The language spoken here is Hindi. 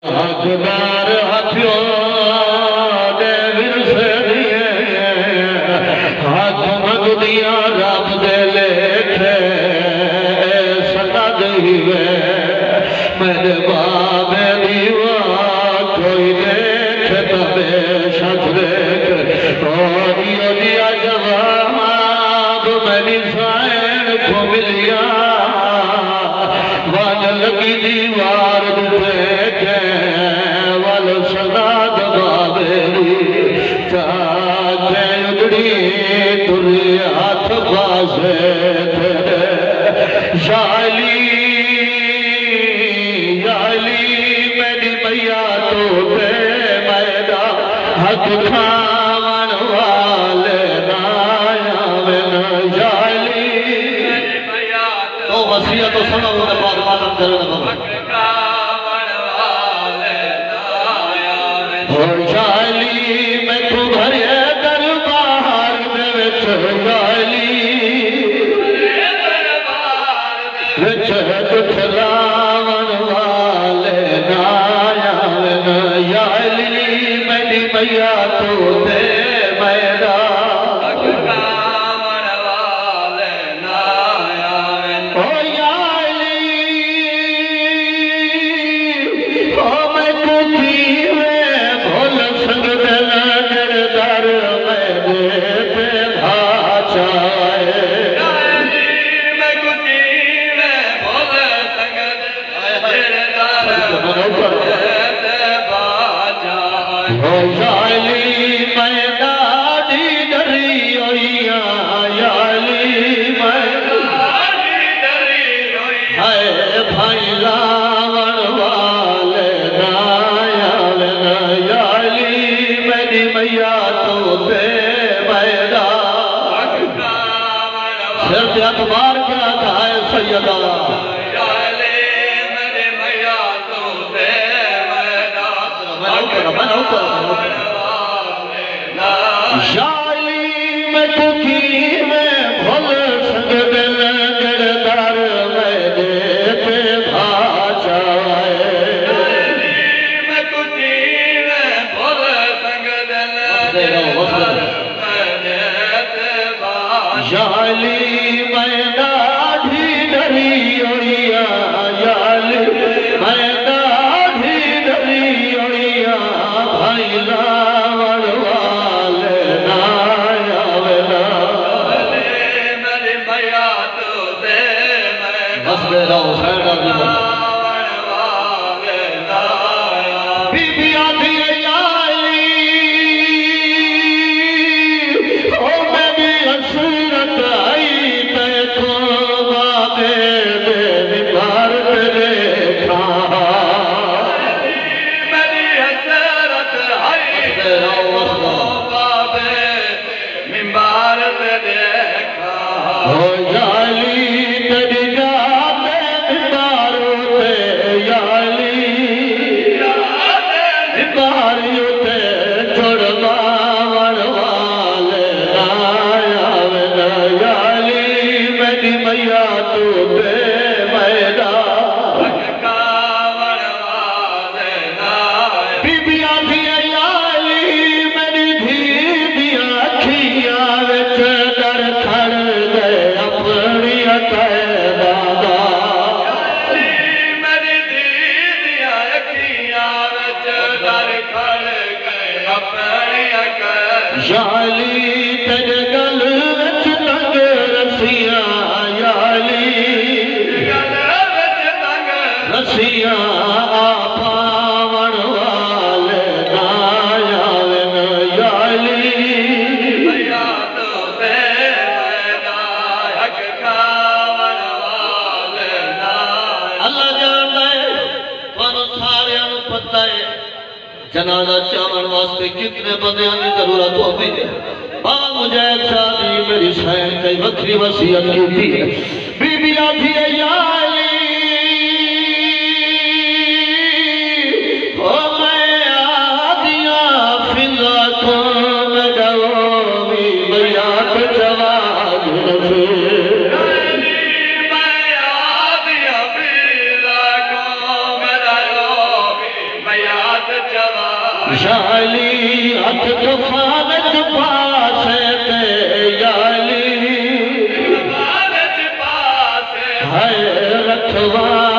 हकदार हथियो दे विरसे दिए हाथ मग दिया रब दे लेखे सदा दीवे मेरे बाबे दीवा कोई देख तबे शजरेक दियो दिया जवाब मैंने साइन को मिलिया वन लगी दीवार देखे वल सदा दबावेरी चाचे उजड़ी तुरी हाथ पासे शाली मेरी मैया तो ते मैदा हक खावन वाले नाया बिन शाली मेरी मैया तो वसियत तो सुनो उसके बाद मालूम करना और शाली मैं तू घर दरबार में विच दुख लावन वाले नाया याली मेरी मैया तो दे मैदा मार क्या है सैयदा मेरे मैया तो दे मैदा शाली में दुखी में भल संग दिल गिरदार मैंने पे भाषाए में दुखी में भल संग दिल शाली जनाजा चावन वास्ते कितने बंदे की जरूरत होती है। मुझे शादी मेरी शहर कई वक्री वसीयत की थी बीबी आती है याली हो मैं आदिया फिजा को लगाओगी भैया तो जवाब मैं याली हथ तूफान पासे ते याली है रखवा